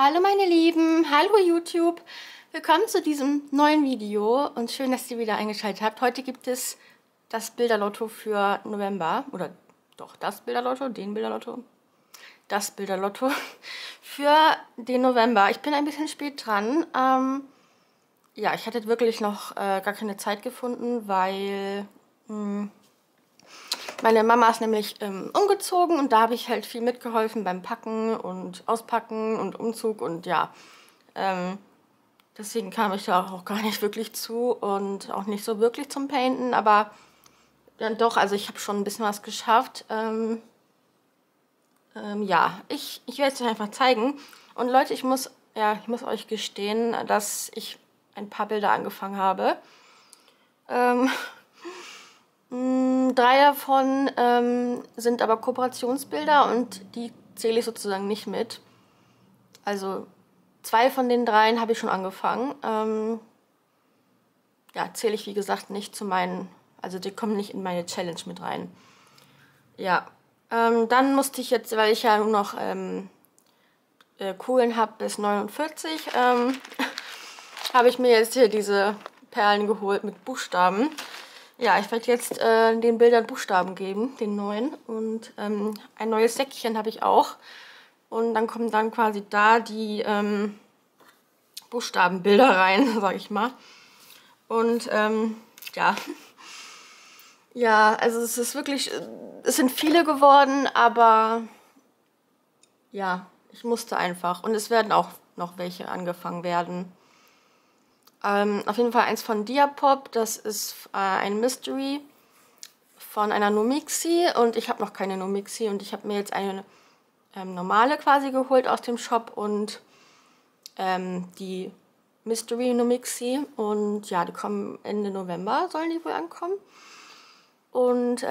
Hallo meine Lieben, hallo YouTube, willkommen zu diesem neuen Video und schön, dass ihr wieder eingeschaltet habt. Heute gibt es das Bilderlotto für November, oder doch das Bilderlotto für den November. Ich bin ein bisschen spät dran. Ja, ich hatte wirklich noch gar keine Zeit gefunden, weil meine Mama ist nämlich umgezogen und da habe ich halt viel mitgeholfen beim Packen und Auspacken und Umzug und ja, deswegen kam ich da auch gar nicht wirklich zu und auch nicht so wirklich zum Painten, aber dann doch, also ich habe schon ein bisschen was geschafft. Ja, ich werde es euch einfach zeigen. Und Leute, ich muss euch gestehen, dass ich ein paar Bilder angefangen habe. 3 davon sind aber Kooperationsbilder und die zähle ich sozusagen nicht mit. Also 2 von den 3 habe ich schon angefangen. Ja, zähle ich wie gesagt nicht zu meinen, also die kommen nicht in meine Challenge mit rein. Ja, dann musste ich jetzt, weil ich ja nur noch Kugeln habe bis 49, habe ich mir jetzt hier diese Perlen geholt mit Buchstaben. Ja, ich werde jetzt den Bildern Buchstaben geben, den neuen. Und ein neues Säckchen habe ich auch. Und dann kommen dann quasi da die Buchstabenbilder rein, sag ich mal. Und ja. Ja, also es ist wirklich, es sind viele geworden, aber ja, ich musste einfach. Und es werden auch noch welche angefangen werden. Auf jeden Fall eins von Diapop, das ist ein Mystery von einer Nomixi und ich habe noch keine Nomixi und ich habe mir jetzt eine normale quasi geholt aus dem Shop und die Mystery Nomixi und ja, die kommen Ende November, sollen die wohl ankommen. Und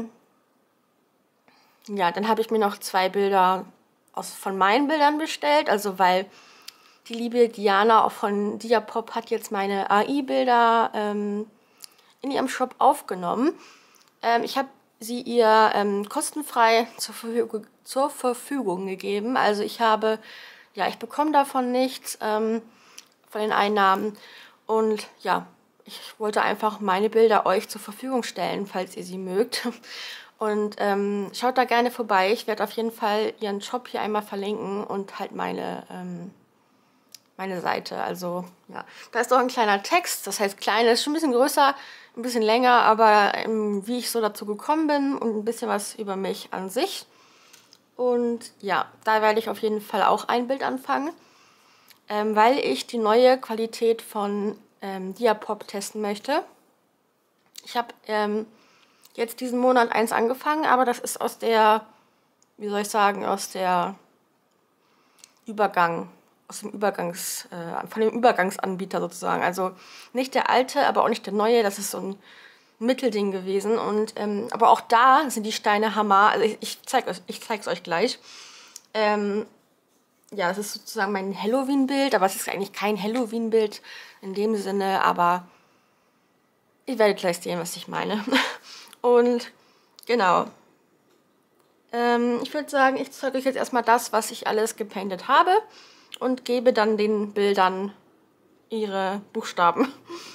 ja, dann habe ich mir noch 2 Bilder von meinen Bildern bestellt, also weil die liebe Diana auch von Diapop hat jetzt meine AI-Bilder in ihrem Shop aufgenommen. Ich habe sie ihr kostenfrei zur Verfügung gegeben. Also ich bekomme davon nichts von den Einnahmen. Und ja, ich wollte einfach meine Bilder euch zur Verfügung stellen, falls ihr sie mögt. Und schaut da gerne vorbei. Ich werde auf jeden Fall ihren Shop hier einmal verlinken und halt meine Seite. Also ja, da ist auch ein kleiner Text, das heißt klein, ist schon ein bisschen größer, ein bisschen länger, aber wie ich so dazu gekommen bin und ein bisschen was über mich an sich. Und ja, da werde ich auf jeden Fall auch ein Bild anfangen, weil ich die neue Qualität von Diapop testen möchte. Ich habe jetzt diesen Monat eins angefangen, aber das ist aus der, wie soll ich sagen, von dem Übergangsanbieter sozusagen. Also nicht der alte, aber auch nicht der neue. Das ist so ein Mittelding gewesen. Und aber auch da sind die Steine Hammer. Also ich zeig's euch gleich. Ja, das ist sozusagen mein Halloween-Bild, aber es ist eigentlich kein Halloween-Bild in dem Sinne, aber ihr werdet gleich sehen, was ich meine. Und genau. Ich würde sagen, ich zeige euch jetzt erstmal das, was ich alles gepaintet habe und gebe dann den Bildern ihre Buchstaben.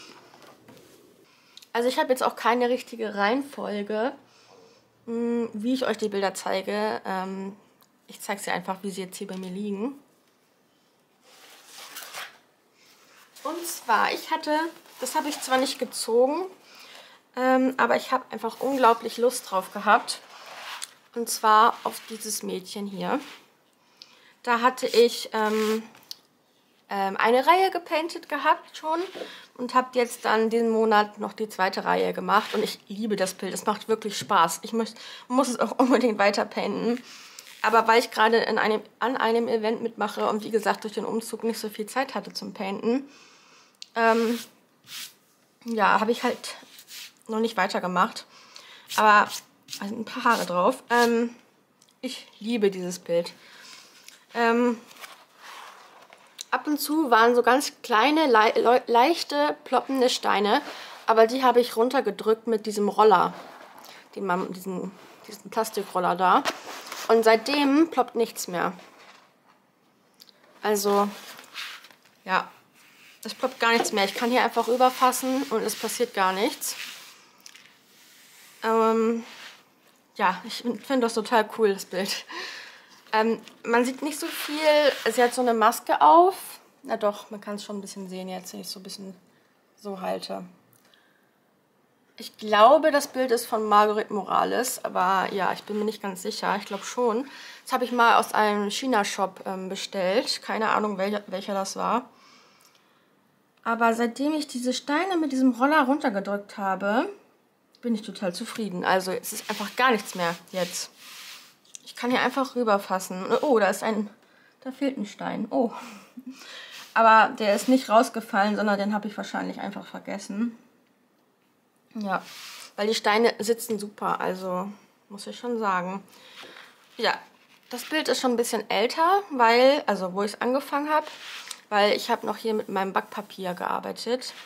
Also ich habe jetzt auch keine richtige Reihenfolge, wie ich euch die Bilder zeige. Ich zeige sie einfach, wie sie jetzt hier bei mir liegen. Und zwar, das habe ich zwar nicht gezogen, aber ich habe einfach unglaublich Lust drauf gehabt. Und zwar auf dieses Mädchen hier. Da hatte ich eine Reihe gepaintet gehabt schon und habe jetzt dann diesen Monat noch die 2. Reihe gemacht. Und ich liebe das Bild, es macht wirklich Spaß. Ich muss es auch unbedingt weiter painten. Aber weil ich gerade an einem Event mitmache und wie gesagt durch den Umzug nicht so viel Zeit hatte zum Painten, ja, habe ich halt noch nicht weitergemacht. Aber da sind ein paar Haare drauf. Ich liebe dieses Bild. Ab und zu waren so ganz kleine, leichte, ploppende Steine, aber die habe ich runtergedrückt mit diesem Roller, diesen Plastikroller da. Und seitdem ploppt nichts mehr. Also, ja, es ploppt gar nichts mehr. Ich kann hier einfach rüberfassen und es passiert gar nichts. Ja, ich finde das total cool, das Bild. Man sieht nicht so viel. Sie hat so eine Maske auf. Na doch, man kann es schon ein bisschen sehen jetzt, wenn ich es so ein bisschen so halte. Ich glaube, das Bild ist von Marguerite Morales, aber ja, ich bin mir nicht ganz sicher. Ich glaube schon. Das habe ich mal aus einem China-Shop bestellt. Keine Ahnung, welcher das war. Aber seitdem ich diese Steine mit diesem Roller runtergedrückt habe, bin ich total zufrieden. Also es ist einfach gar nichts mehr jetzt. Ich kann hier einfach rüberfassen. Oh, da fehlt ein Stein. Oh. Aber der ist nicht rausgefallen, sondern den habe ich wahrscheinlich einfach vergessen. Ja, weil die Steine sitzen super, also muss ich schon sagen. Ja, das Bild ist schon ein bisschen älter, wo ich es angefangen habe, weil ich habe noch hier mit meinem Backpapier gearbeitet.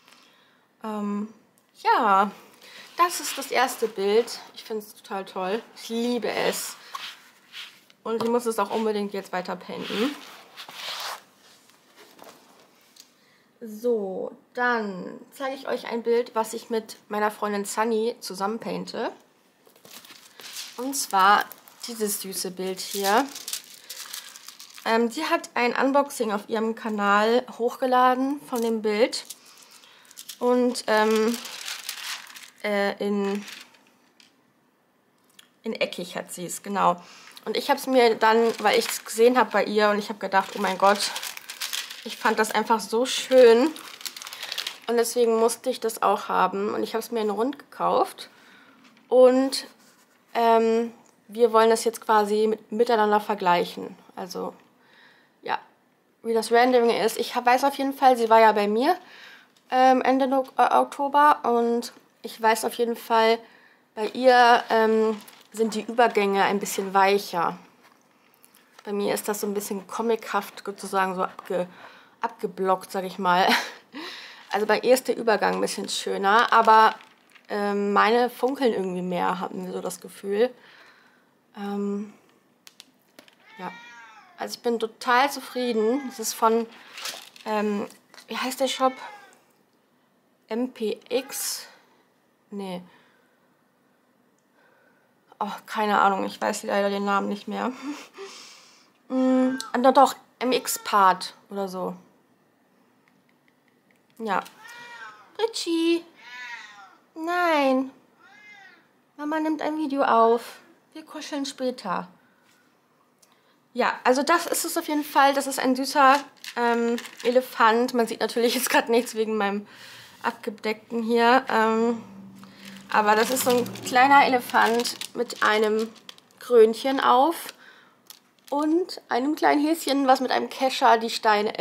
Ja, das ist das erste Bild. Ich finde es total toll. Ich liebe es. Und ich muss es auch unbedingt jetzt weiter painten. So, dann zeige ich euch ein Bild, was ich mit meiner Freundin Sunny zusammen painte. Und zwar dieses süße Bild hier. Sie hat ein Unboxing auf ihrem Kanal hochgeladen von dem Bild. Und in eckig hat sie es, genau. Und ich habe es mir dann, weil ich es gesehen habe bei ihr und ich habe gedacht, oh mein Gott, ich fand das einfach so schön und deswegen musste ich das auch haben. Und ich habe es mir in rund gekauft und wir wollen das jetzt quasi miteinander vergleichen. Also ja, wie das Rendering ist. Ich weiß auf jeden Fall, sie war ja bei mir Ende Oktober und ich weiß auf jeden Fall, bei ihr sind die Übergänge ein bisschen weicher. Bei mir ist das so ein bisschen comichaft sozusagen so abgeblockt, sag ich mal. Also bei ihr ist der Übergang ein bisschen schöner, aber meine funkeln irgendwie mehr, hatten wir so das Gefühl. Ja, also ich bin total zufrieden. Das ist von, wie heißt der Shop? MPX? Nee. Oh, keine Ahnung, ich weiß leider den Namen nicht mehr. Doch, MX-Part oder so. Ja. Richie! Nein! Mama nimmt ein Video auf. Wir kuscheln später. Ja, also das ist es auf jeden Fall. Das ist ein süßer Elefant. Man sieht natürlich jetzt gerade nichts wegen meinem abgedeckten hier. Aber das ist so ein kleiner Elefant mit einem Krönchen auf und einem kleinen Häschen, was mit einem Kescher die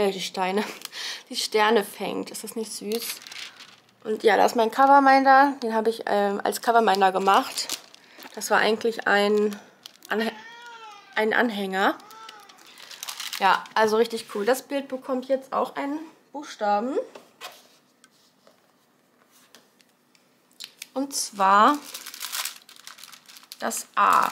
Sterne fängt. Ist das nicht süß? Und ja, da ist mein Coverminder. Den habe ich als Coverminder gemacht. Das war eigentlich ein Anhänger. Ja, also richtig cool. Das Bild bekommt jetzt auch einen Buchstaben. Und zwar das A.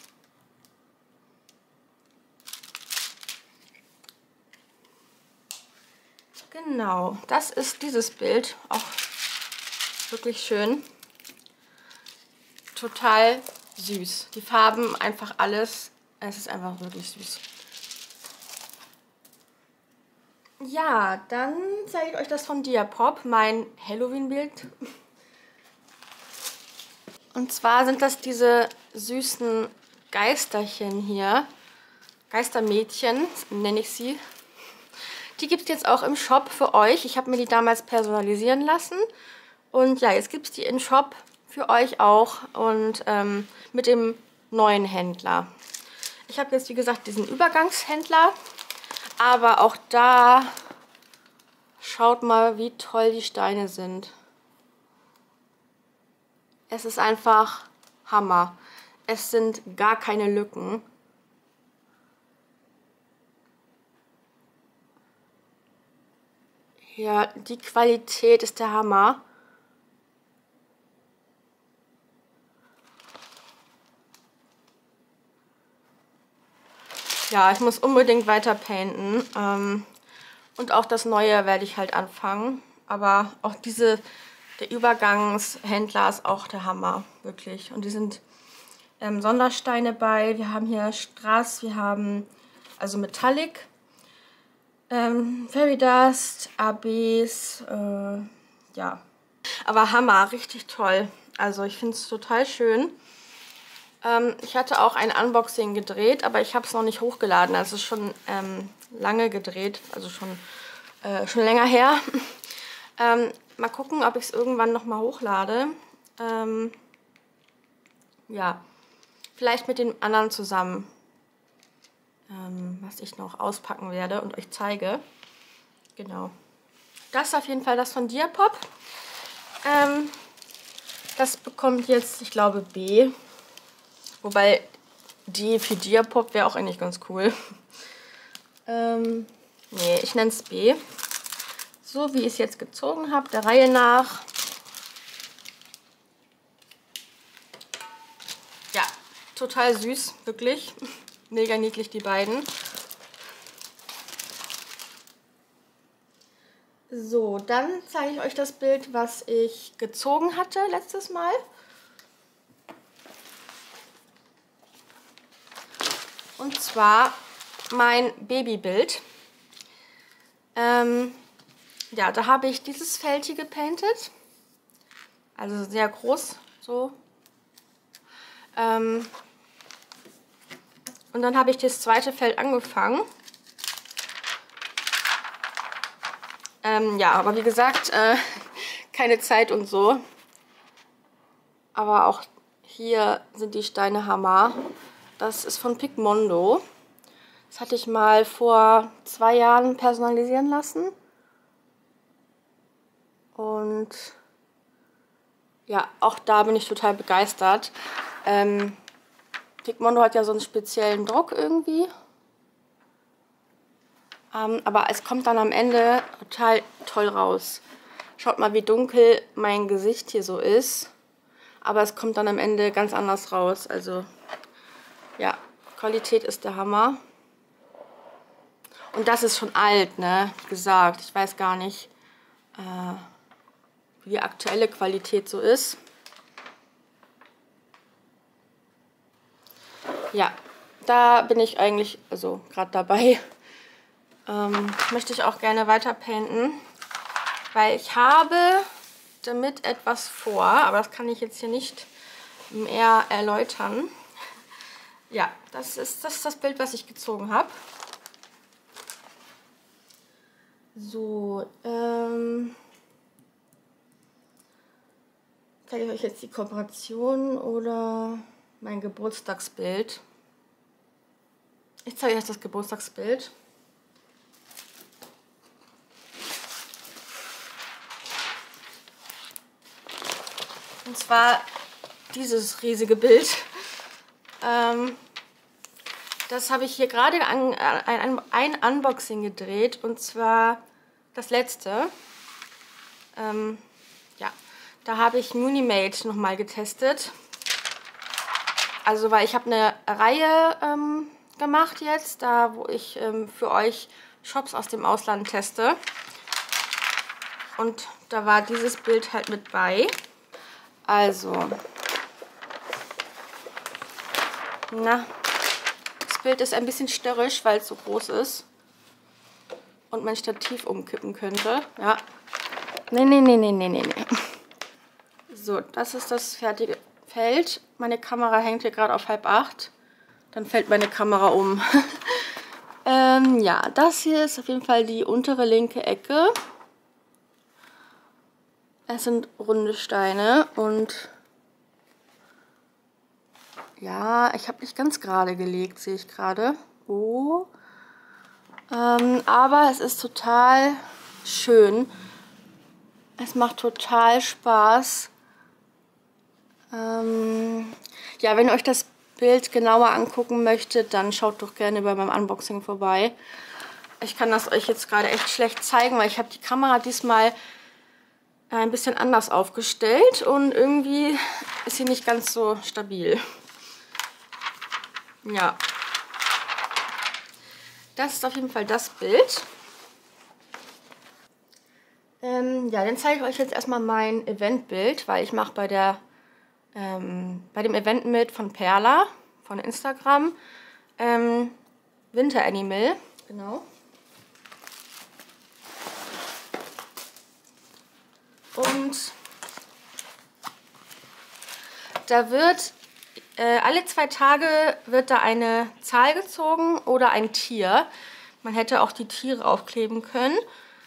Genau, das ist dieses Bild. Auch wirklich schön. Total süß. Die Farben, einfach alles. Es ist einfach wirklich süß. Ja, dann zeige ich euch das von Diapop, mein Halloween-Bild. Und zwar sind das diese süßen Geisterchen hier. Geistermädchen, nenne ich sie. Die gibt es jetzt auch im Shop für euch. Ich habe mir die damals personalisieren lassen. Und ja, jetzt gibt es die im Shop für euch auch. Und mit dem neuen Händler. Ich habe jetzt, wie gesagt, diesen Übergangshändler. Aber auch da, schaut mal, wie toll die Steine sind. Es ist einfach Hammer. Es sind gar keine Lücken. Ja, die Qualität ist der Hammer. Ja, ich muss unbedingt weiter painten. Und auch das Neue werde ich halt anfangen. Aber auch der Übergangshändler ist auch der Hammer, wirklich. Und die sind Sondersteine bei. Wir haben hier Strass, wir haben also Metallic, Fairy Dust, ABs, ja. Aber Hammer, richtig toll. Also ich finde es total schön. Ich hatte auch ein Unboxing gedreht, aber ich habe es noch nicht hochgeladen. Also schon lange gedreht, also schon länger her. Mal gucken, ob ich es irgendwann nochmal hochlade. Ja, vielleicht mit den anderen zusammen, was ich noch auspacken werde und euch zeige. Genau. Das ist auf jeden Fall das von Diapop. Das bekommt jetzt, ich glaube, B. Wobei D für Diapop wäre auch eigentlich ganz cool. Nee, ich nenne es B. So wie ich es jetzt gezogen habe, der Reihe nach. Ja, total süß, wirklich. Mega niedlich, die beiden. So, dann zeige ich euch das Bild, was ich gezogen hatte letztes Mal. Und zwar mein Babybild. Ja, da habe ich dieses Feld hier gepaintet. Also sehr groß, so. Und dann habe ich das zweite Feld angefangen. Ja, aber wie gesagt, keine Zeit und so. Aber auch hier sind die Steine Hammer. Das ist von Pigmondo. Das hatte ich mal vor 2 Jahren personalisieren lassen. Und ja, auch da bin ich total begeistert. Pigmondo hat ja so einen speziellen Druck irgendwie. Aber es kommt dann am Ende total toll raus. Schaut mal, wie dunkel mein Gesicht hier so ist. Aber es kommt dann am Ende ganz anders raus. Also ja, Qualität ist der Hammer. Und das ist schon alt, ne? Gesagt. Ich weiß gar nicht, wie die aktuelle Qualität so ist. Ja, da bin ich eigentlich, also gerade dabei. Möchte ich auch gerne weiter painten, weil ich habe damit etwas vor, aber das kann ich jetzt hier nicht mehr erläutern. Ja, das ist das Bild, was ich gezogen habe. So, zeige ich euch jetzt die Kooperation oder mein Geburtstagsbild. Ich zeige euch das Geburtstagsbild. Und zwar dieses riesige Bild. Das habe ich hier gerade ein Unboxing gedreht. Und zwar das letzte. Ja, da habe ich Munimate nochmal getestet. Also, weil ich habe eine Reihe gemacht jetzt, da wo ich für euch Shops aus dem Ausland teste. Und da war dieses Bild halt mit bei. Also, na, das Bild ist ein bisschen störrisch, weil es so groß ist und mein Stativ umkippen könnte. Ja, nee. So, das ist das fertige Feld. Meine Kamera hängt hier gerade auf 7:30. Dann fällt meine Kamera um. Ja, das hier ist auf jeden Fall die untere linke Ecke. Es sind runde Steine und ja, ich habe nicht ganz gerade gelegt, sehe ich gerade. Oh. Aber es ist total schön. Es macht total Spaß. Ja, wenn ihr euch das Bild genauer angucken möchtet, dann schaut doch gerne bei meinem Unboxing vorbei. Ich kann das euch jetzt gerade echt schlecht zeigen, weil ich habe die Kamera diesmal ein bisschen anders aufgestellt und irgendwie ist sie nicht ganz so stabil. Ja. Das ist auf jeden Fall das Bild. Ja, dann zeige ich euch jetzt erstmal mein Eventbild, weil ich mache bei dem Event mit von Perla, von Instagram, Winter Animal, genau. Und da wird alle 2 Tage wird da eine Zahl gezogen oder ein Tier. Man hätte auch die Tiere aufkleben können,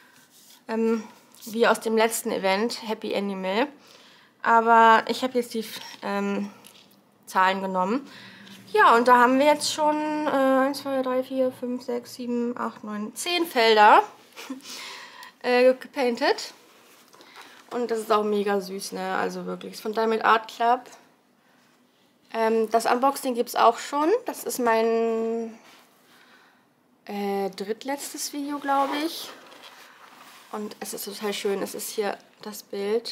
wie aus dem letzten Event, Happy Animal. Aber ich habe jetzt die Zahlen genommen. Ja, und da haben wir jetzt schon 1, 2, 3, 4, 5, 6, 7, 8, 9, 10 Felder gepainted. Und das ist auch mega süß, ne? Also wirklich, ist von Diamond Art Club. Das Unboxing gibt es auch schon. Das ist mein drittletztes Video, glaube ich. Und es ist total schön. Es ist hier das Bild.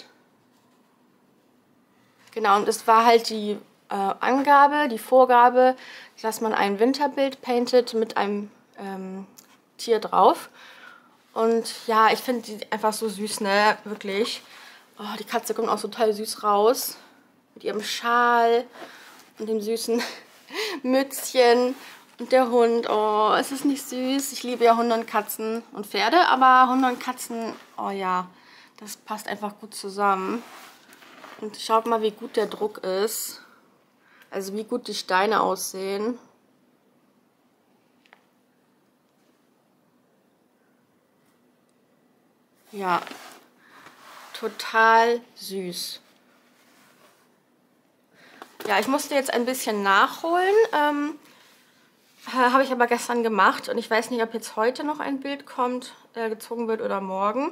Genau, und es war halt die Angabe, die Vorgabe, dass man ein Winterbild paintet mit einem Tier drauf. Und ja, ich finde die einfach so süß, ne? Wirklich. Oh, die Katze kommt auch total süß raus. Mit ihrem Schal und dem süßen Mützchen. Und der Hund. Oh, ist es nicht süß? Ich liebe ja Hunde und Katzen und Pferde, aber Hunde und Katzen, oh ja, das passt einfach gut zusammen. Und schaut mal, wie gut der Druck ist. Also wie gut die Steine aussehen. Ja, total süß. Ja, ich musste jetzt ein bisschen nachholen. Habe ich aber gestern gemacht. Und ich weiß nicht, ob jetzt heute noch ein Bild kommt, gezogen wird oder morgen.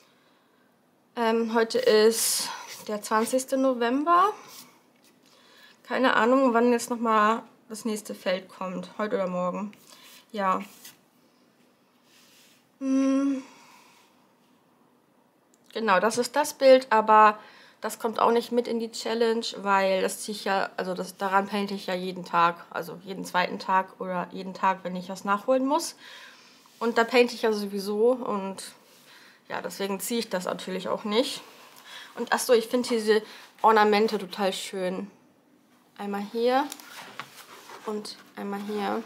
Heute ist der 20. November. Keine Ahnung, wann jetzt nochmal das nächste Feld kommt. Heute oder morgen. Ja. Genau, das ist das Bild, aber das kommt auch nicht mit in die Challenge, weil das ziehe ich ja, also daran painte ich ja jeden Tag, also jeden zweiten Tag oder jeden Tag, wenn ich was nachholen muss. Und da painte ich ja sowieso und ja, deswegen ziehe ich das natürlich auch nicht. Und achso, ich finde diese Ornamente total schön. Einmal hier und einmal hier.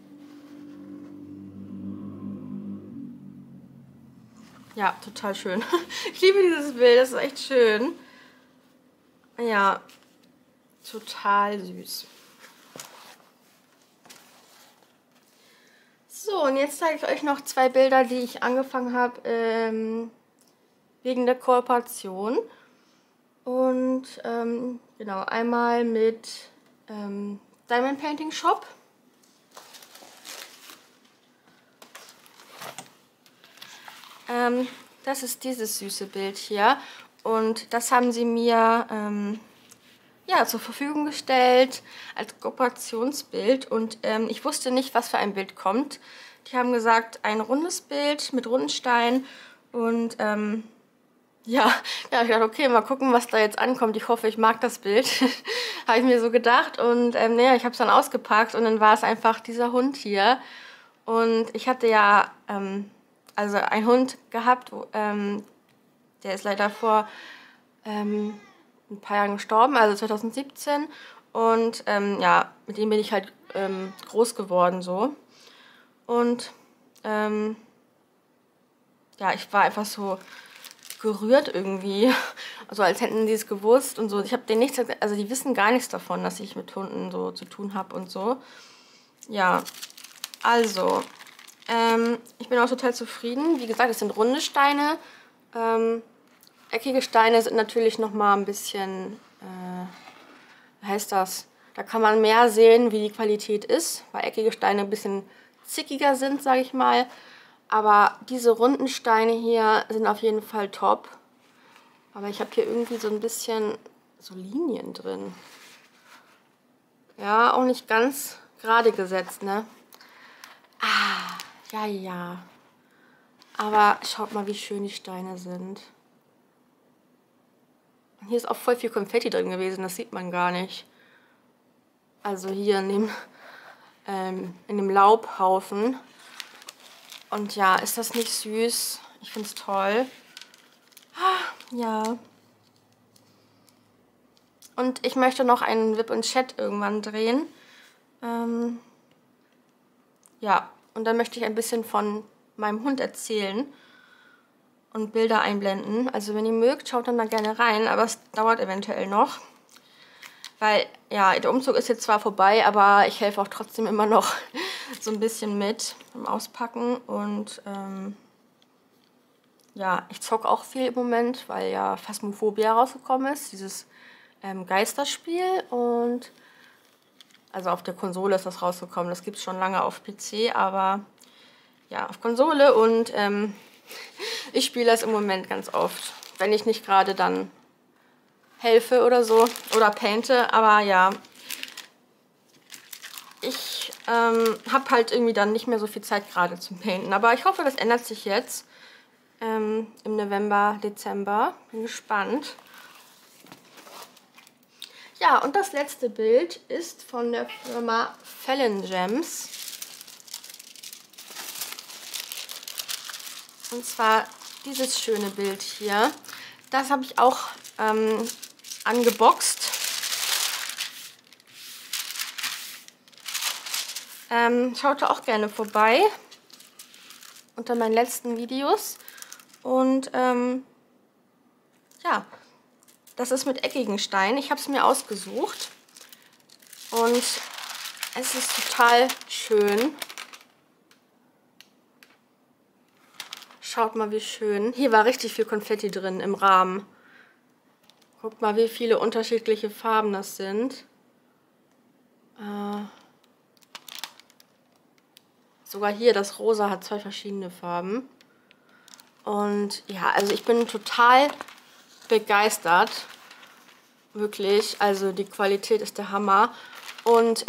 Ja, total schön. Ich liebe dieses Bild, das ist echt schön. Ja, total süß. So, und jetzt zeige ich euch noch 2 Bilder, die ich angefangen habe wegen der Kooperation. Und genau, einmal mit Diamond Painting Shop. Das ist dieses süße Bild hier. Und das haben sie mir ja, zur Verfügung gestellt als Kooperationsbild. Und ich wusste nicht, was für ein Bild kommt. Die haben gesagt, ein rundes Bild mit runden Steinen. Und ja, ich dachte, okay, mal gucken, was da jetzt ankommt. Ich hoffe, ich mag das Bild. Habe ich mir so gedacht. Und naja, ich habe es dann ausgepackt und dann war es einfach dieser Hund hier. Und ich hatte ja also einen Hund gehabt, der ist leider vor ein paar Jahren gestorben, also 2017. Und ja, mit dem bin ich halt groß geworden so. Und ja, ich war einfach so gerührt irgendwie. Also als hätten die es gewusst und so. Ich habe denen nichts, also die wissen gar nichts davon, dass ich mit Hunden so zu tun habe und so. Ja, also, ich bin auch total zufrieden. Wie gesagt, es sind runde Steine. Eckige Steine sind natürlich nochmal ein bisschen, wie heißt das? Da kann man mehr sehen, wie die Qualität ist, weil eckige Steine ein bisschen zickiger sind, sage ich mal. Aber diese runden Steine hier sind auf jeden Fall top. Aber ich habe hier irgendwie so ein bisschen so Linien drin. Ja, auch nicht ganz gerade gesetzt, ne? Ah, ja. Aber schaut mal, wie schön die Steine sind. Und hier ist auch voll viel Konfetti drin gewesen, das sieht man gar nicht. Also hier in dem Laubhaufen. Und ja, ist das nicht süß? Ich finde es toll. Ja. Und ich möchte noch einen Whip und Chat irgendwann drehen. Ja, und dann möchte ich ein bisschen von meinem Hund erzählen und Bilder einblenden. Also wenn ihr mögt, schaut dann da gerne rein, aber es dauert eventuell noch. Weil, ja, der Umzug ist jetzt zwar vorbei, aber ich helfe auch trotzdem immer noch so ein bisschen mit beim Auspacken. Und ja, ich zocke auch viel im Moment, weil ja Phasmophobia rausgekommen ist, dieses Geisterspiel. Und also auf der Konsole ist das rausgekommen. Das gibt es schon lange auf PC, aber ja, auf Konsole. Und ich spiele das im Moment ganz oft, wenn ich nicht gerade dann helfe oder so oder painte. Aber ja, ich habe halt irgendwie dann nicht mehr so viel Zeit gerade zum Painten. Aber ich hoffe, das ändert sich jetzt im November, Dezember. Bin gespannt. Ja, und das letzte Bild ist von der Firma Fallon Gems. Und zwar dieses schöne Bild hier. Das habe ich auch angeboxt. Schaut da auch gerne vorbei unter meinen letzten Videos. Und ja, das ist mit eckigen Steinen. Ich habe es mir ausgesucht. Und es ist total schön. Schaut mal, wie schön. Hier war richtig viel Konfetti drin im Rahmen. Guckt mal, wie viele unterschiedliche Farben das sind. Sogar hier, das Rosa hat 2 verschiedene Farben. Und ja, also ich bin total begeistert. Wirklich, also die Qualität ist der Hammer. Und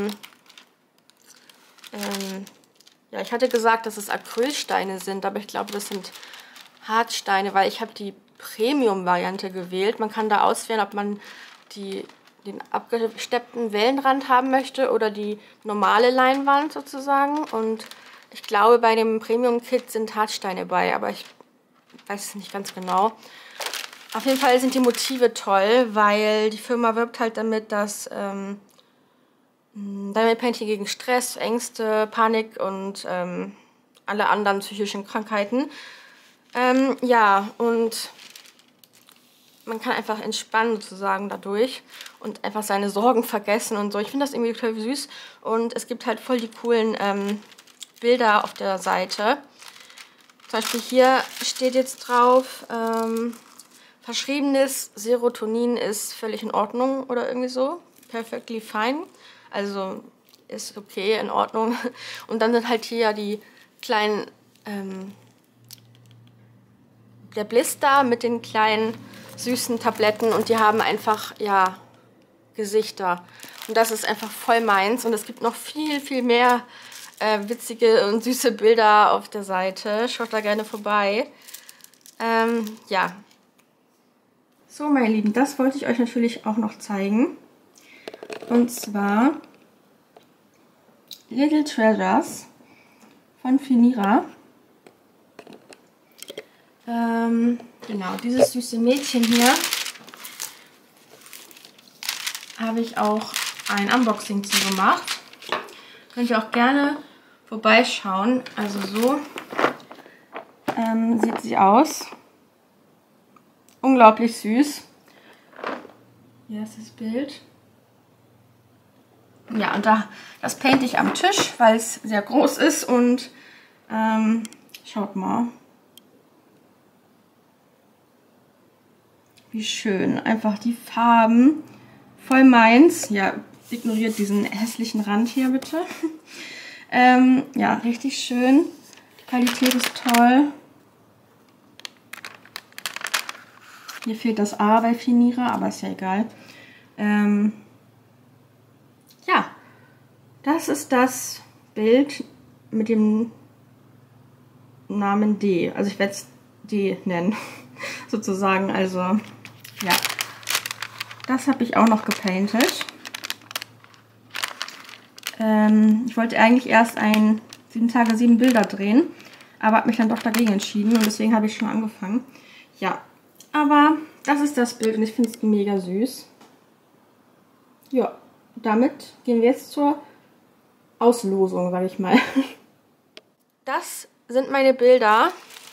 ja, ich hatte gesagt, dass es Acrylsteine sind, aber ich glaube, das sind Hartsteine, weil ich habe die Premium-Variante gewählt. Man kann da auswählen, ob man den abgesteppten Wellenrand haben möchte oder die normale Leinwand sozusagen. Und ich glaube, bei dem Premium-Kit sind Hartsteine bei, aber ich weiß es nicht ganz genau. Auf jeden Fall sind die Motive toll, weil die Firma wirbt halt damit, dass Diamond Painting gegen Stress, Ängste, Panik und alle anderen psychischen Krankheiten. Ja, und man kann einfach entspannen sozusagen dadurch und einfach seine Sorgen vergessen und so. Ich finde das irgendwie total süß und es gibt halt voll die coolen Bilder auf der Seite. Zum Beispiel hier steht jetzt drauf, verschriebenes Serotonin ist völlig in Ordnung oder irgendwie so. Perfectly fine. Also ist okay, in Ordnung. Und dann sind halt hier die kleinen, der Blister mit den kleinen süßen Tabletten und die haben einfach, ja, Gesichter. Und das ist einfach voll meins. Und es gibt noch viel, viel mehr witzige und süße Bilder auf der Seite. Schaut da gerne vorbei. Ja. So, meine Lieben, das wollte ich euch natürlich auch noch zeigen. Und zwar Little Treasures von Finira. Genau, dieses süße Mädchen hier habe ich auch ein Unboxing zu gemacht. Könnt ihr auch gerne vorbeischauen. Also so sieht sie aus. Unglaublich süß. Hier ist das Bild. Ja, und das painte ich am Tisch, weil es sehr groß ist. Und schaut mal. Wie schön. Einfach die Farben. Voll meins. Ja, ignoriert diesen hässlichen Rand hier bitte. Ja, richtig schön. Die Qualität ist toll. Hier fehlt das A bei Finira, aber ist ja egal. Ja, das ist das Bild mit dem Namen D. Also ich werde es D nennen, sozusagen. Also, ja. Das habe ich auch noch gepaintet. Ich wollte eigentlich erst ein 7 Tage 7 Bilder drehen. aber habe mich dann doch dagegen entschieden und deswegen habe ich schon angefangen. Ja, aber das ist das Bild und ich finde es mega süß. Ja, damit gehen wir jetzt zur Auslosung, sage ich mal. Das sind meine Bilder,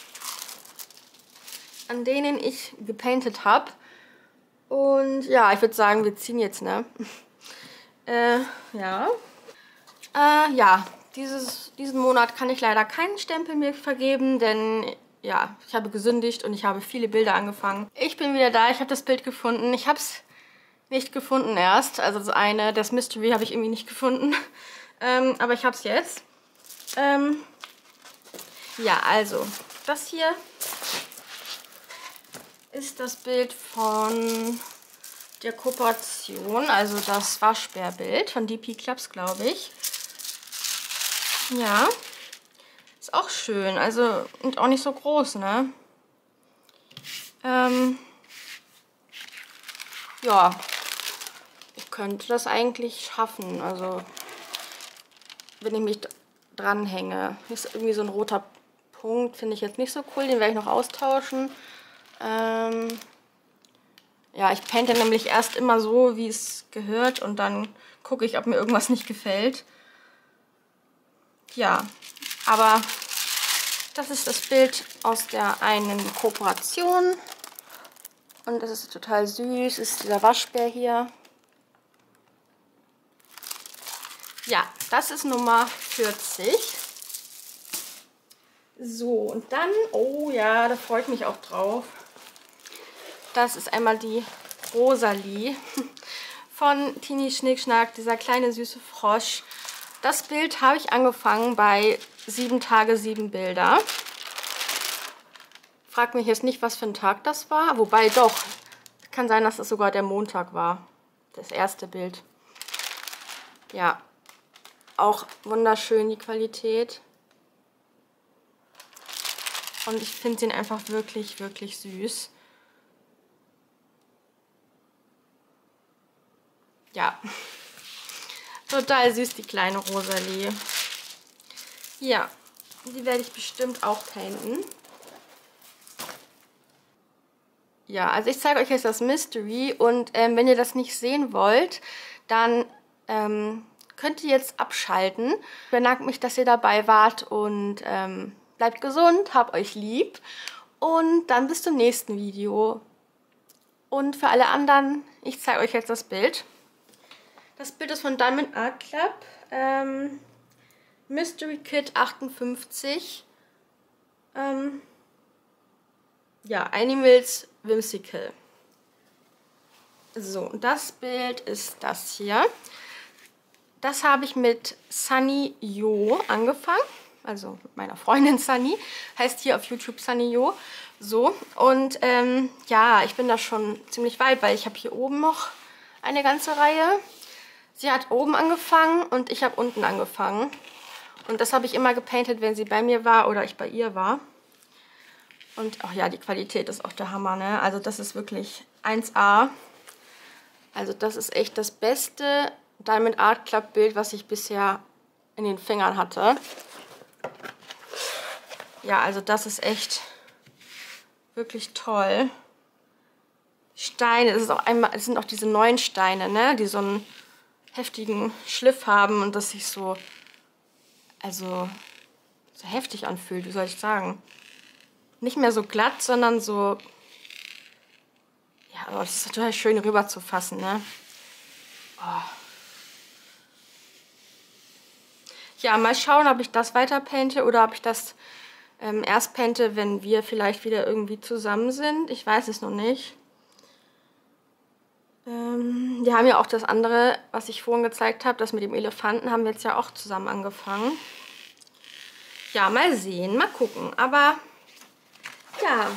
an denen ich gepainted habe. Und ja, ich würde sagen, wir ziehen jetzt, ne? Ja. Ja, diesen Monat kann ich leider keinen Stempel mehr vergeben, denn ja, ich habe gesündigt und ich habe viele Bilder angefangen. Ich bin wieder da, ich habe das Bild gefunden. Ich habe es nicht gefunden erst. Also das Mystery habe ich irgendwie nicht gefunden. Aber ich habe es jetzt. Ja, also, das hier ist das Bild von der Kooperation, also das Waschbärbild von DP Clubs, glaube ich. Ja, ist auch schön, also und auch nicht so groß, ne? Ja, ich könnte das eigentlich schaffen, also wenn ich mich dranhänge. Hier ist irgendwie so ein roter Punkt, finde ich jetzt nicht so cool, den werde ich noch austauschen. Ja, ich painte nämlich erst immer so, wie es gehört und dann gucke ich, ob mir irgendwas nicht gefällt. Ja, aber das ist das Bild aus der einen Kooperation und das ist total süß, das ist dieser Waschbär hier. Ja, das ist Nummer 40. So, und dann, oh ja, da freue ich mich auch drauf. Das ist einmal die Rosalie von Tini Schnickschnack, dieser kleine süße Frosch. Das Bild habe ich angefangen bei 7 Tage, 7 Bilder. Frag mich jetzt nicht, was für ein Tag das war. Wobei doch, kann sein, dass es sogar der Montag war. Das erste Bild. Ja, auch wunderschön die Qualität. Und ich finde den einfach wirklich, wirklich süß. Ja, total süß, die kleine Rosalie. Ja, die werde ich bestimmt auch painten. Ja, also ich zeige euch jetzt das Mystery und wenn ihr das nicht sehen wollt, dann könnt ihr jetzt abschalten. Ich bedanke mich, dass ihr dabei wart und bleibt gesund, habt euch lieb und dann bis zum nächsten Video. Und für alle anderen, ich zeige euch jetzt das Bild. Das Bild ist von Diamond Art Club, Mystery Kit 58. Ja, Animals Whimsical. So, das Bild ist das hier. Das habe ich mit Sunny Jo angefangen. Also mit meiner Freundin Sunny. Heißt hier auf YouTube Sunny Jo. So, und ja, ich bin da schon ziemlich weit, weil ich habe hier oben noch eine ganze Reihe. Sie hat oben angefangen und ich habe unten angefangen. Und das habe ich immer gepaintet, wenn sie bei mir war oder ich bei ihr war. Und auch ja, die Qualität ist auch der Hammer, ne? Also das ist wirklich 1A. Also das ist echt das beste Diamond Art Club Bild, was ich bisher in den Fingern hatte. Ja, also das ist echt wirklich toll. Steine, das ist auch einmal, es sind auch diese neuen Steine, ne? Die so einen heftigen Schliff haben und das sich so, also so heftig anfühlt, wie soll ich sagen. Nicht mehr so glatt, sondern so, ja, aber das ist total schön rüber zu fassen, ne? Oh. Ja, mal schauen, ob ich das weiter painte oder ob ich das erst painte, wenn wir vielleicht wieder irgendwie zusammen sind. Ich weiß es noch nicht. Wir haben ja auch das andere, was ich vorhin gezeigt habe, das mit dem Elefanten, haben wir jetzt ja auch zusammen angefangen. Ja, mal sehen, mal gucken. Aber ja,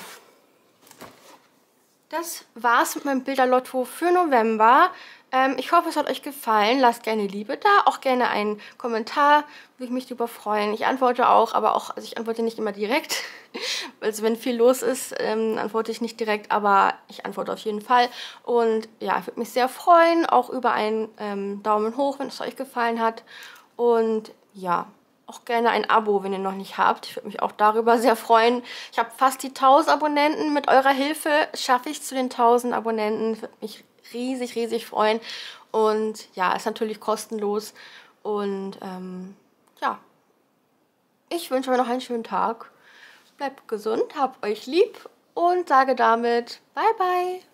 das war's mit meinem Bilderlotto für November. Ich hoffe, es hat euch gefallen. Lasst gerne Liebe da, auch gerne einen Kommentar, würde ich mich darüber freuen. Ich antworte auch, aber auch, also ich antworte nicht immer direkt. Also wenn viel los ist, antworte ich nicht direkt, aber ich antworte auf jeden Fall. Und ja, ich würde mich sehr freuen, auch über einen Daumen hoch, wenn es euch gefallen hat. Und ja, auch gerne ein Abo, wenn ihr noch nicht habt. Ich würde mich auch darüber sehr freuen. Ich habe fast die 1000 Abonnenten. Mit eurer Hilfe schaffe ich zu den 1000 Abonnenten. Ich würde mich riesig, riesig freuen. Und ja, ist natürlich kostenlos. Und ja, ich wünsche euch noch einen schönen Tag. Bleibt gesund, habt euch lieb und sage damit Bye, bye.